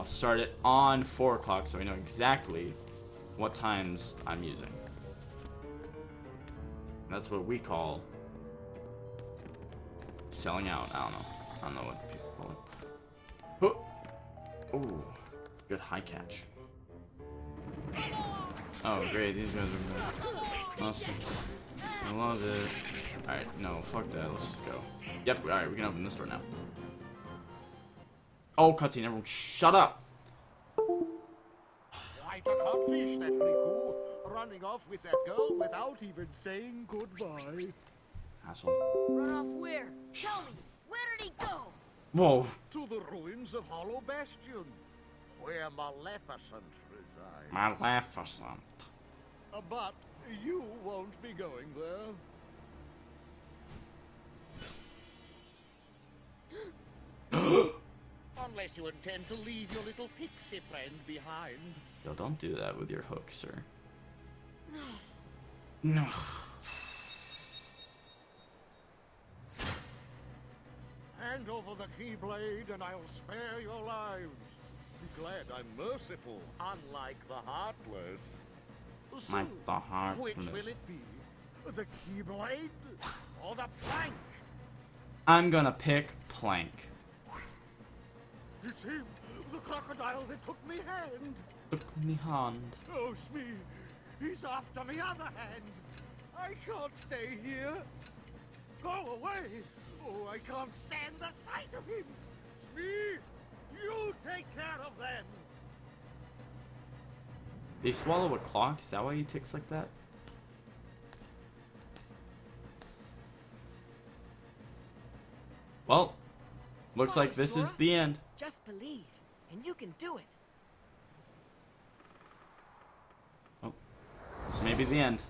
I'll start it on 4 o'clock so I know exactly what times I'm using. That's what we call selling out. I don't know what people call it. Ooh, good high catch. Oh great, these guys are good. Awesome. I love it. Alright, no, fuck that. Let's just go. Yep, alright, we can open this door now. Oh, cutscene, everyone shut up! Quite a codfish, that Riku. Running off with that girl without even saying goodbye. Asshole. Run off where? Tell me, where did he go? Whoa. To the ruins of Hollow Bastion, where Maleficent resides. Maleficent. But you won't be going there. Unless you intend to leave your little pixie friend behind. Yo, don't do that with your hook, sir. No. Hand over the Keyblade and I'll spare your lives. Be glad I'm merciful, unlike the Heartless. So, Like the Heartless. which will it be? The Keyblade or the plank? I'm gonna pick plank. It's him, the crocodile that took me hand. Took me hand. Oh, Smee, he's after me other hand. I can't stay here. Go away. Oh, I can't stand the sight of him. Smee, you take care of them. They swallow a clock? Is that why he ticks like that? Well, looks like this is the end. Just believe, and you can do it. Oh, this may be the end.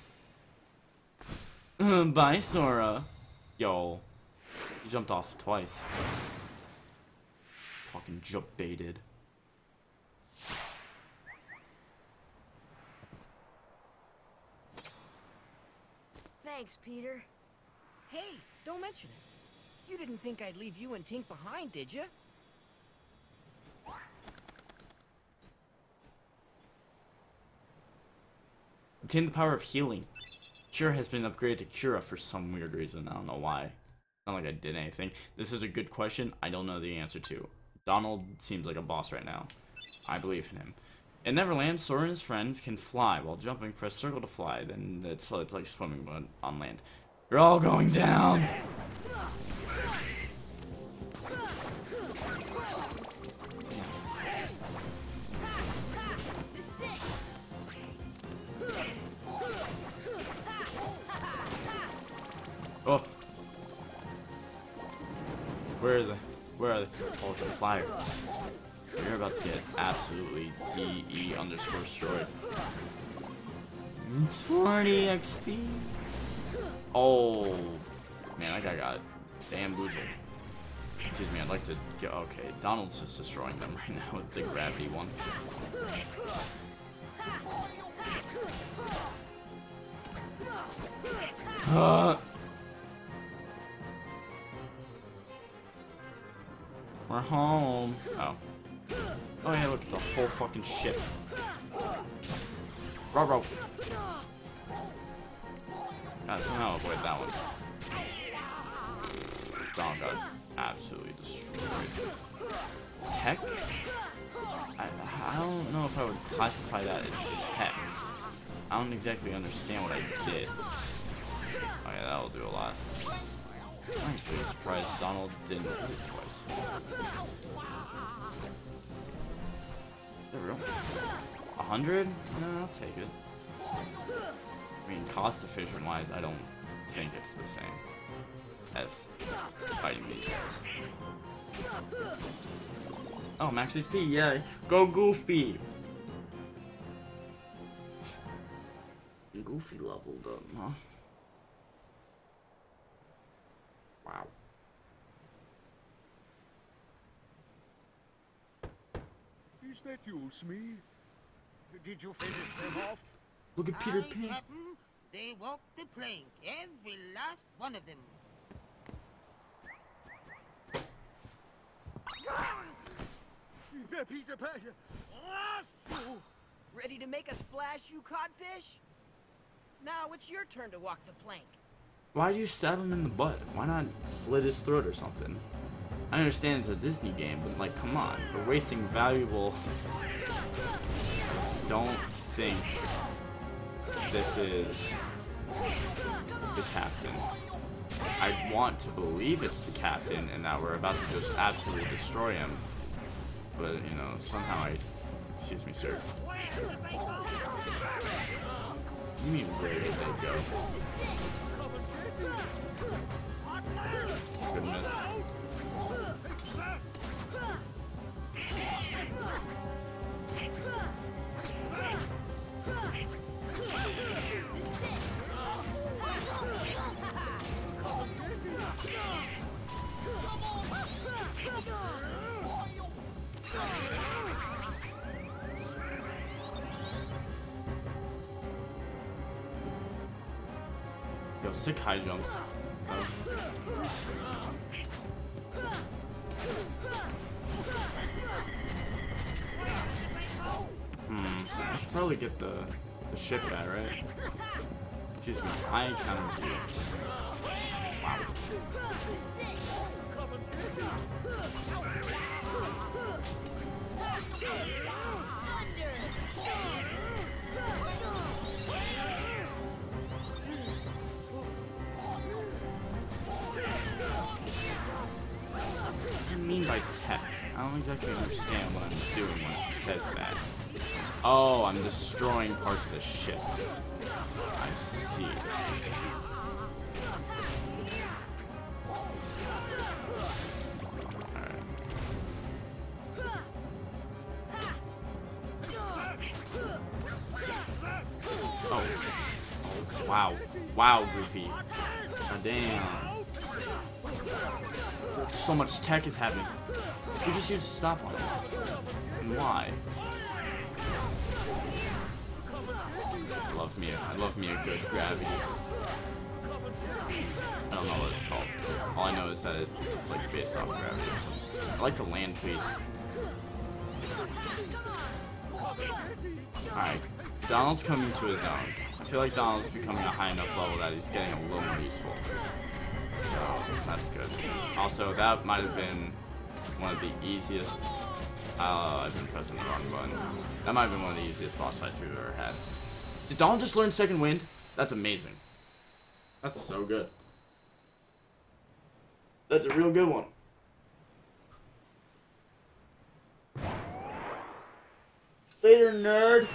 Bye, Sora. Yo, you jumped off twice. Fucking jump baited. Thanks, Peter. Hey, don't mention it. You didn't think I'd leave you and Tink behind, did you? Obtain the power of healing. Cura has been upgraded to Cura for some weird reason. I don't know why. Not like I did anything. This is a good question I don't know the answer to. Donald seems like a boss right now. I believe in him. In Neverland, Sora and his friends can fly. While jumping, press circle to fly. Then it's like swimming but on land. You're all going down! Oh! Where are they? Oh, it's a flyer. You're about to get absolutely DE_destroyed. It's 40 XP. Oh, man, that guy got bamboozled. Excuse me, I'd like to get. Okay, Donald's just destroying them right now with the gravity one. We're home. Oh. Oh yeah, look at the whole fucking ship. Ruh-roh. God, somehow avoid that one. Donald got absolutely destroyed. Tech? I don't know if I would classify that as tech. I don't exactly understand what I did. Oh yeah, that'll do a lot. I'm actually surprised Donald didn't hit it twice. There we go. 100? No, I'll take it. I mean, cost efficient wise, I don't think it's the same as fighting these guys. Oh, max HP, yeah. Go Goofy! Goofy leveled up, huh? Wow. Is that you, Smee? Did you finish them off? Look at Peter Pan. Captain, they walked the plank, every last one of them. Peter Pan, last you. Ready to make a splash, you codfish? Now it's your turn to walk the plank. Why do you stab him in the butt? Why not slit his throat or something? I understand it's a Disney game, but like, come on. We're wasting valuable... Don't think this is the captain. I want to believe it's the captain and that we're about to just absolutely destroy him. But, you know, somehow I... Excuse me, sir. You mean where did they go? Goodness. Yo, sick high jumps. I should probably get the ship guy, right? Excuse me, I encountered you. Wow. What does it mean by tech? I don't exactly understand what I'm doing when it says that. Oh, I'm destroying parts of the ship. I see. Alright. Oh. Wow. Wow, Goofy. God damn. So much tech is happening. You just use a stop on it. And why? I love me a good gravity. I don't know what it's called. All I know is that it's like based off gravity or something. I like to land, please. Alright, Donald's coming to his own. I feel like Donald's becoming a high enough level that he's getting a little more useful. So, that's good. Also, that might have been one of the easiest... I've been pressing the wrong button. That might have been one of the easiest boss fights we've ever had. Did Donald just learn Second Wind? That's amazing. That's so good. That's a real good one. Later, nerd.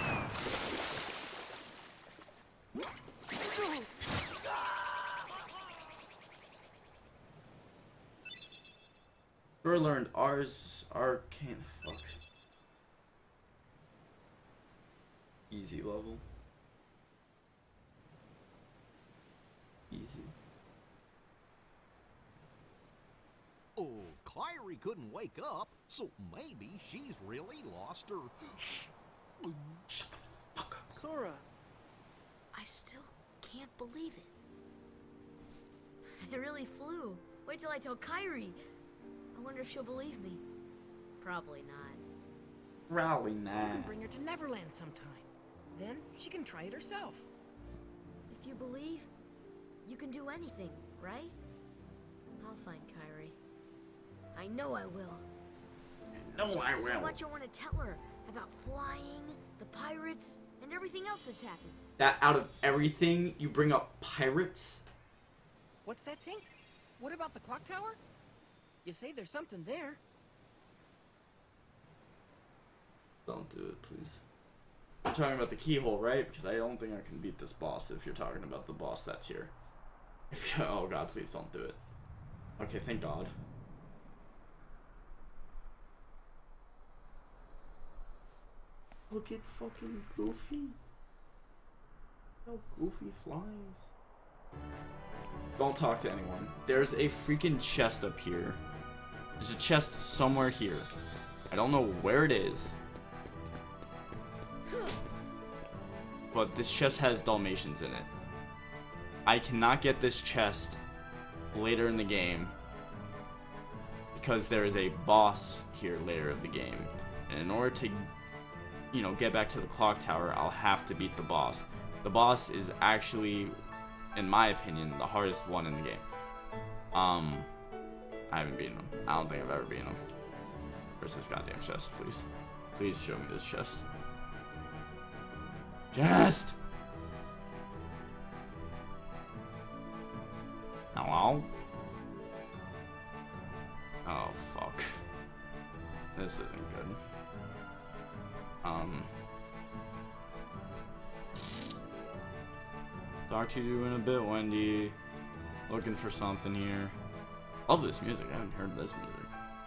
Burr learned Ars Arcane. Fuck. Easy level. Easy. Oh, Kairi couldn't wake up, so maybe she's really lost her. Shut the fuck up. Sora. I still can't believe it. I really flew. Wait till I tell Kairi. I wonder if she'll believe me. Probably not. Rally You now. can bring her to Neverland sometime. Then she can try it herself. If you believe, you can do anything, right? I'll find Kairi. I know I will. No, I So will. much I want to tell her about flying, the pirates, and everything else that's happened. That out of everything, you bring up pirates? What's that thing? What about the clock tower? You say there's something there. Don't do it, please. You're talking about the keyhole, right? Because I don't think I can beat this boss if you're talking about the boss that's here. Oh god, please don't do it. Okay, thank god. Look at fucking Goofy. How Goofy flies. Don't talk to anyone. There's a freaking chest up here. There's a chest somewhere here. I don't know where it is. But this chest has Dalmatians in it. I cannot get this chest later in the game because there is a boss here later of the game. And in order to, you know, get back to the clock tower, I'll have to beat the boss. The boss is actually, in my opinion, the hardest one in the game. I haven't beaten him. I don't think I've ever beaten him. Where's this goddamn chest, please? Please show me this chest. Chest! Hello? Oh, fuck. This isn't good. Talk to you in a bit, Wendy. Looking for something here. Love this music. I haven't heard this music.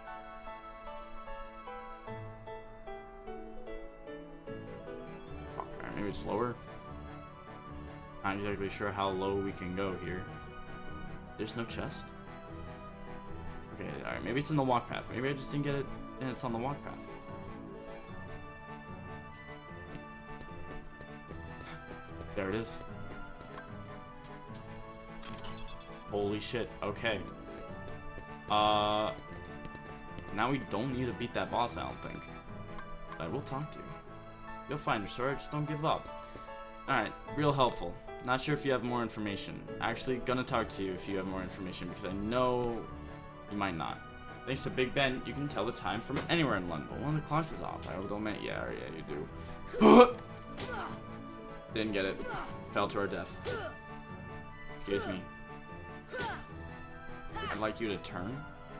Fuck, alright, maybe it's lower. Not exactly sure how low we can go here. There's no chest. Okay, alright, maybe it's in the walk path. Maybe I just didn't get it and it's on the walk path. There it is. Holy shit, okay. Now we don't need to beat that boss, I don't think. But I will talk to you. You'll find her, Sora, just don't give up. Alright, real helpful. Not sure if you have more information. Actually, gonna talk to you if you have more information, because I know you might not. Thanks to Big Ben, you can tell the time from anywhere in London, but one of the clocks is off. I will admit, yeah, you do. Didn't get it. Fell to our death. Excuse me. I'd like you to turn.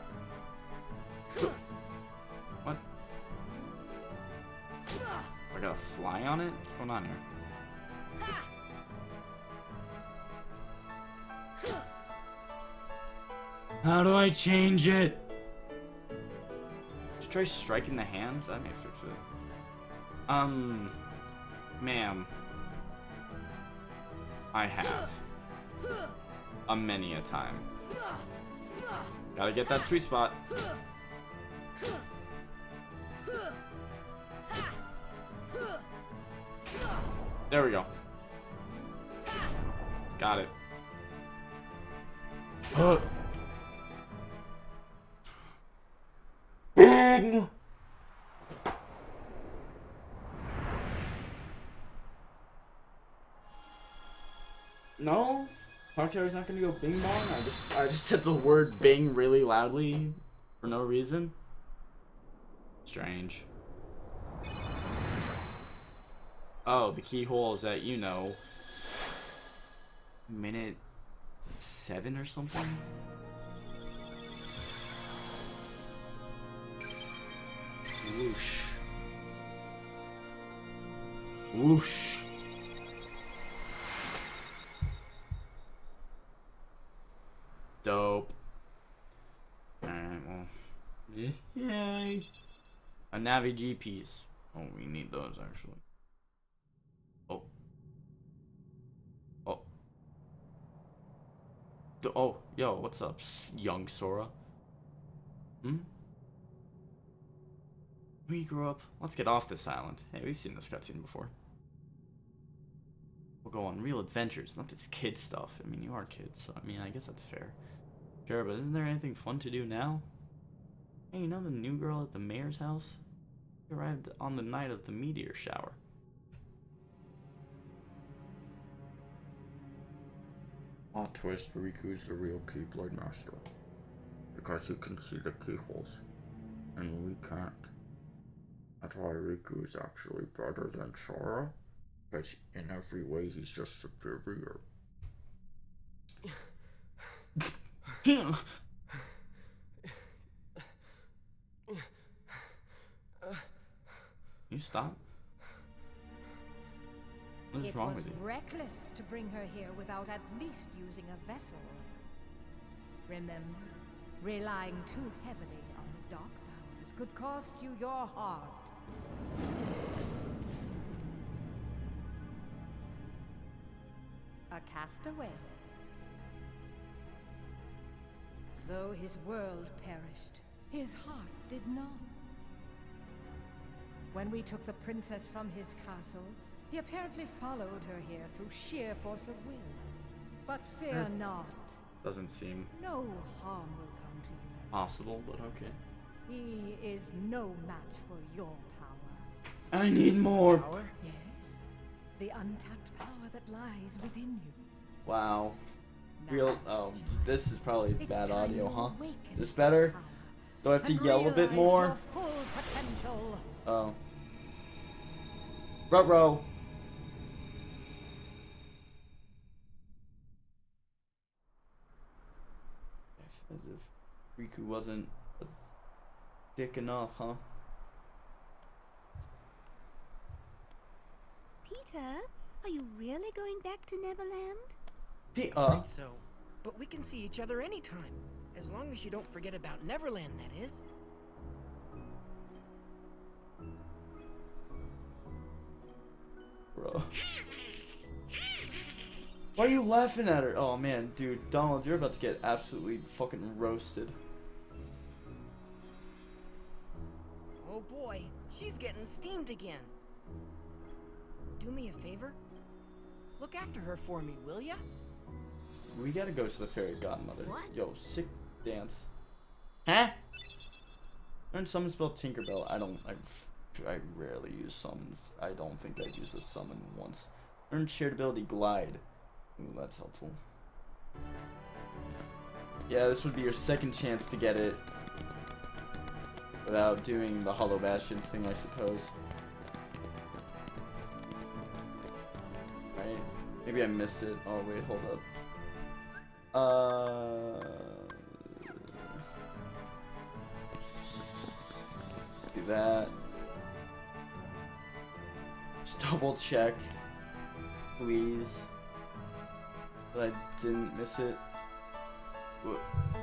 What? I got a fly on it? What's going on here? How do I change it? Just try striking the hands? That may fix it. Ma'am. I have. Many a time. Gotta get that sweet spot. There we go. Got it. Bing! No? Clock Tower's not gonna go bing bong? I just said the word bing really loudly for no reason. Strange. Oh, the keyhole is at, you know, minute 7 or something? Whoosh. Whoosh. Dope. Alright, well. Yay. A Navi G piece. Oh, we need those actually. Oh. Oh. Oh, yo, what's up, young Sora? Hmm? We grew up. Let's get off this island. Hey, we've seen this cutscene before. We'll go on real adventures, not this kid stuff. I mean, you are kids, so I mean, I guess that's fair. Sure, but isn't there anything fun to do now? Hey, you know the new girl at the mayor's house? She arrived on the night of the meteor shower. Plot twist, Riku's the real Keyblade Master. Because he can see the keyholes. And we can't. That's why Riku is actually better than Sora. Because in every way he's just superior. You stop? What is wrong with you? It was reckless to bring her here without at least using a vessel. Remember, relying too heavily on the dark powers could cost you your heart. A castaway. Though his world perished, his heart did not. When we took the princess from his castle, he apparently followed her here through sheer force of will. But fear not. Doesn't seem No harm will come to you. possible, but okay. He is no match for your power. I need more. Power? Yes, the untapped power that lies within you. Wow. Now, Real. child, This is probably it's bad time audio, you huh? awaken Is this to better? power Do I have to and yell a bit realize more? your full potential. Oh. Ruh-roh. As if Riku wasn't a dick enough, huh? Peter, are you really going back to Neverland? Right, so. But we can see each other anytime. As long as you don't forget about Neverland, that is. Bro. Why are you laughing at her? Oh man, dude, Donald, you're about to get absolutely fucking roasted. Oh boy, she's getting steamed again. Do me a favor? Look after her for me, will ya? We gotta go to the fairy godmother. What? Yo, sick dance. Huh? Learn summon spell Tinkerbell. I rarely use summons. I don't think I've used a summon once. Learn shared ability Glide. Ooh, that's helpful. Yeah, this would be your second chance to get it without doing the Hollow Bastion thing, I suppose. Right? Maybe I missed it. Oh wait, hold up. Do that. Just double check, please, that I didn't miss it. Whoa.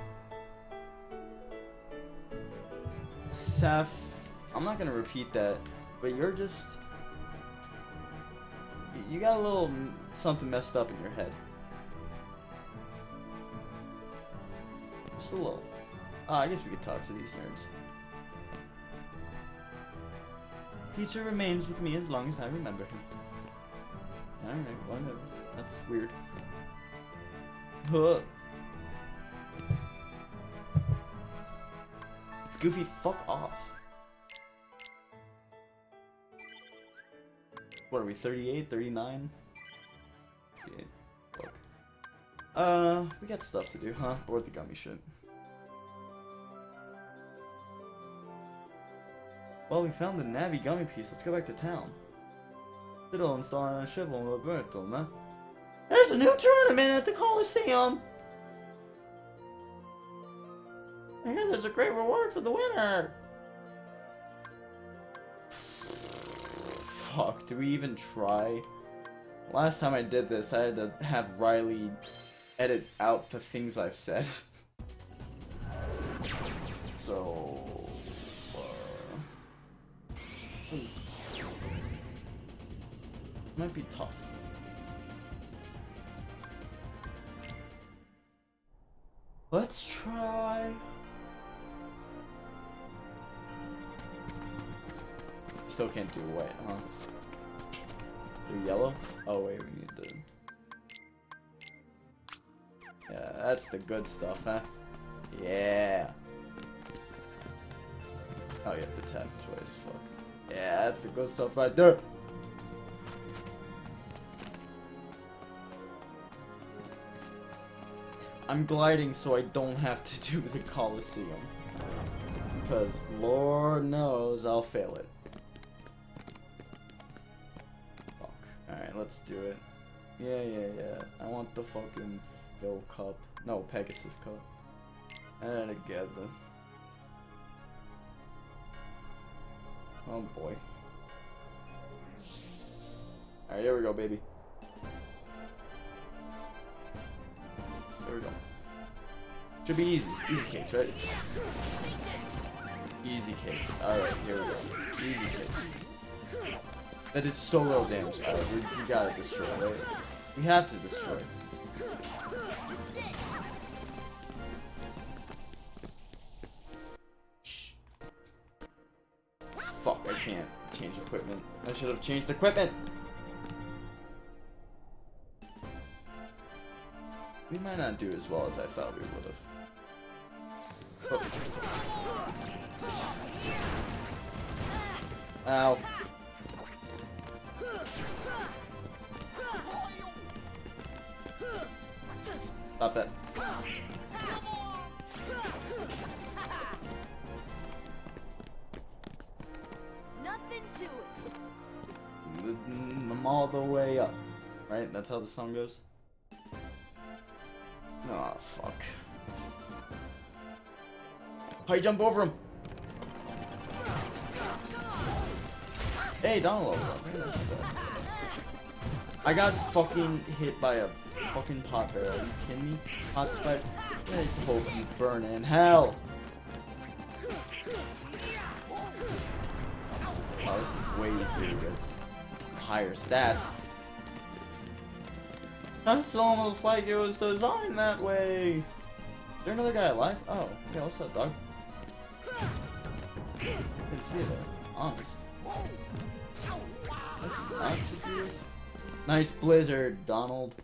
Seth, I'm not gonna repeat that, but you're just, you got a little something messed up in your head. Just a little. I guess we could talk to these nerds. Peter remains with me as long as I remember him. Alright, whatever. That's weird. Huh. Goofy, fuck off. What are we, 38, 39? 38. Fuck. We got stuff to do, huh? Board the gummy shit. Well, we found the Navi gummy piece. Let's go back to town. Fiddle installing on a ship on Roberto, man. There's a new tournament at the Coliseum! I hear there's a great reward for the winner! Fuck, do we even try? Last time I did this, I had to have Riley edit out the things I've said. So... might be tough. Let's try. Still can't do white, huh? Do yellow? Oh wait, we need the. Yeah, that's the good stuff, huh? Yeah. Oh, you have to tap twice. Fuck. Yeah, that's the good stuff right there. I'm gliding so I don't have to do the Coliseum. Because Lord knows I'll fail it. Fuck. Alright, let's do it. Yeah. I want the fucking Phil Cup. No, Pegasus Cup. And together. Oh boy. Alright, here we go, baby. There we go. Should be easy. Easy cakes, right? Easy cakes. Alright, here we go. Easy cakes. That did so little damage. Alright, we gotta destroy, right? We have to destroy. Shh. Fuck, I can't change equipment. I should have changed equipment! We might not do as well as I thought we would have. Oh. Ow. Stop that. Nothing to it. I'm all the way up. Right? That's how the song goes? Oh, fuck. How you jump over him? Hey, Donald. I got fucking hit by a fucking pot barrel. Are you kidding me? Hot spike. I hope you burn in hell. Oh, this is way easier with higher stats. That's almost like it was designed that way. Is there another guy alive? Oh, yeah, what's up, dog? Didn't see it there. Honest. Nice blizzard, Donald.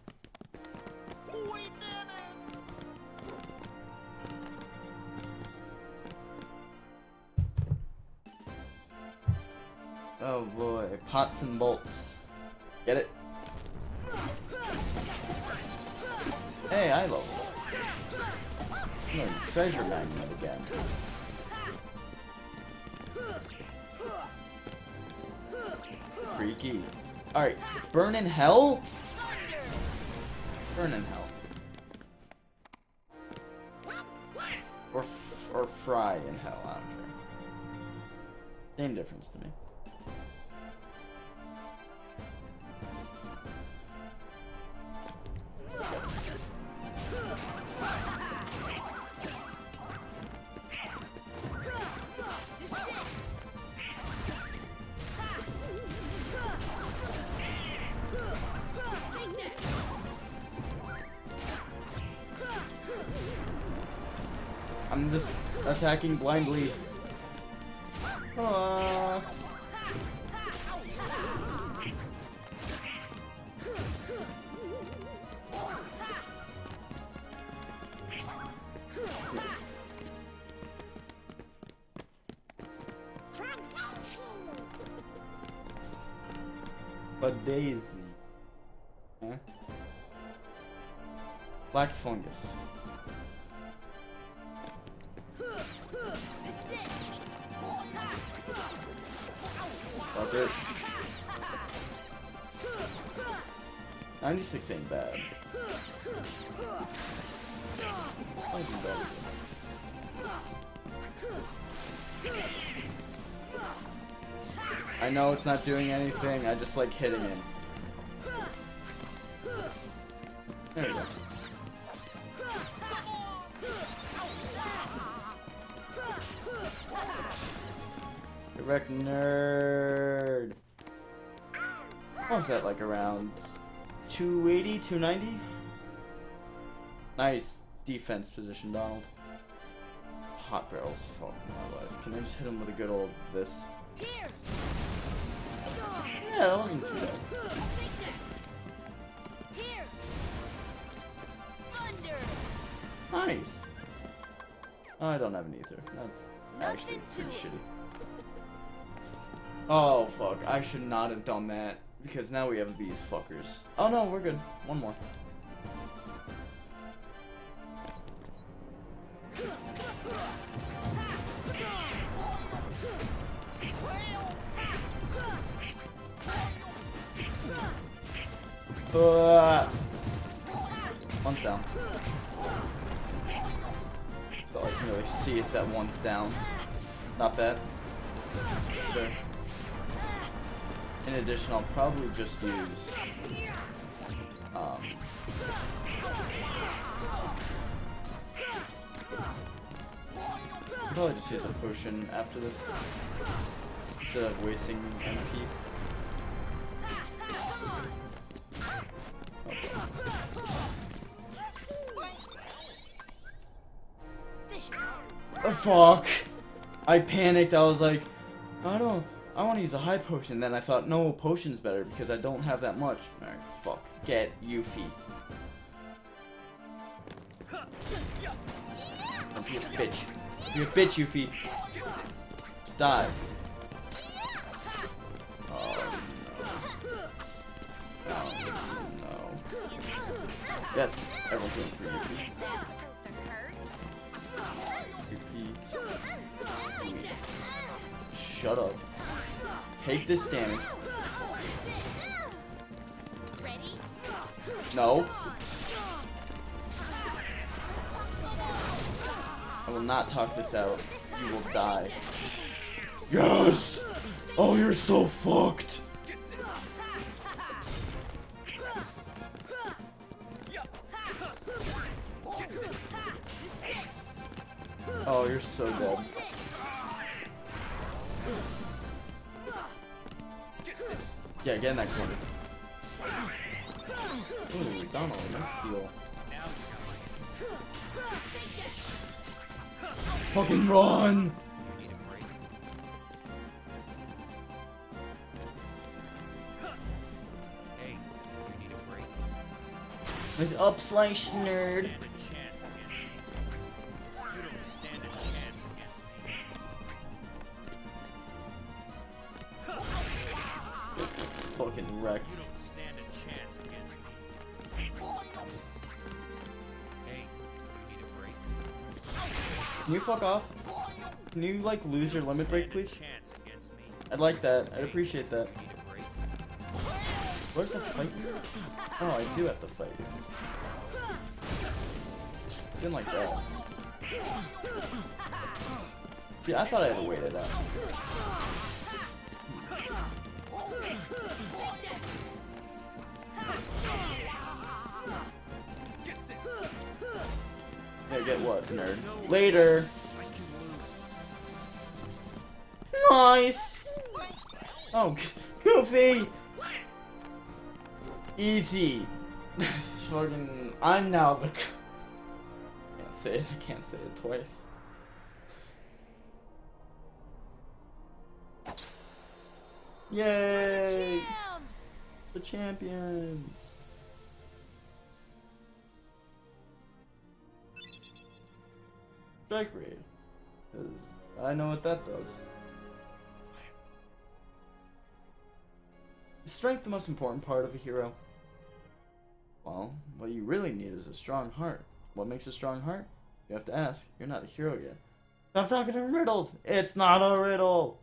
Oh boy, pots and bolts. Get it? Hey, I love it. No, treasure magnet again. Freaky. Alright, burn in hell? Burn in hell. Or fry in hell, I don't care. Same difference to me. I'm just attacking blindly. But Daisy. Huh? Black fungus. Fuck it. 96 ain't bad. I'll do better. I know it's not doing anything, I just like hitting it. There we go. Direct nerd. What was that, like around 280, 290? Nice defense position, Donald. Hot barrels, fuck my life. Can I just hit him with a good old this? Yeah, that wasn't too bad. Nice. Oh, I don't have an ether. That's actually pretty shitty. Oh fuck, I should not have done that. Because now we have these fuckers. Oh no, we're good. One more. One's down. All I can really see is that one's down. Not bad. Sure. In addition, I'll probably just use I'll probably just use a potion after this instead of wasting MP. Oh, fuck! I panicked. I was like, I want to use a high potion. Then I thought, no, potion's better because I don't have that much. Alright, fuck. Get Yuffie. Don't be a bitch. Be a bitch, Yuffie. Just die. Oh, no. Oh, no. Yes. Everyone's going for you. Shut up. Take this damage. No. I will not talk this out. You will die. Yes! Oh, you're so fucked. Oh, you're so dead. Yeah, get in that corner. Ooh, Donald, nice heal. Fucking run! Nice up slice, nerd. Fucking wrecked. Can you fuck off? Can you like lose your limit break, please? I'd like that. I'd appreciate that. Where's the fight? Oh, I do have to fight you. Didn't like that. See, I thought I had to wait it out. Yeah, get what, nerd? Later! Nice! Oh, Goofy! Easy! Fucking... I'm now the... Can't say it, I can't say it twice. Yay! The champions! Strike raid. Because I know what that does. Is strength the most important part of a hero? Well, what you really need is a strong heart. What makes a strong heart? You have to ask. You're not a hero yet. Stop talking in riddles! It's not a riddle!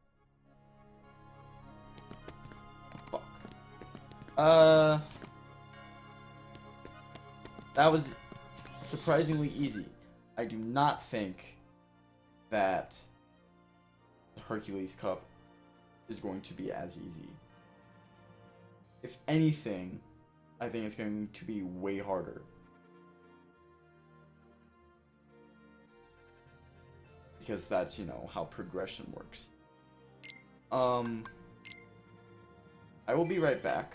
Fuck. That was surprisingly easy. I do not think that the Hercules Cup is going to be as easy. If anything, I think it's going to be way harder. Because that's, you know, how progression works. I will be right back.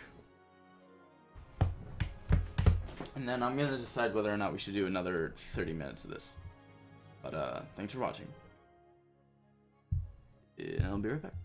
And then I'm gonna decide whether or not we should do another 30 minutes of this. But, thanks for watching. And I'll be right back.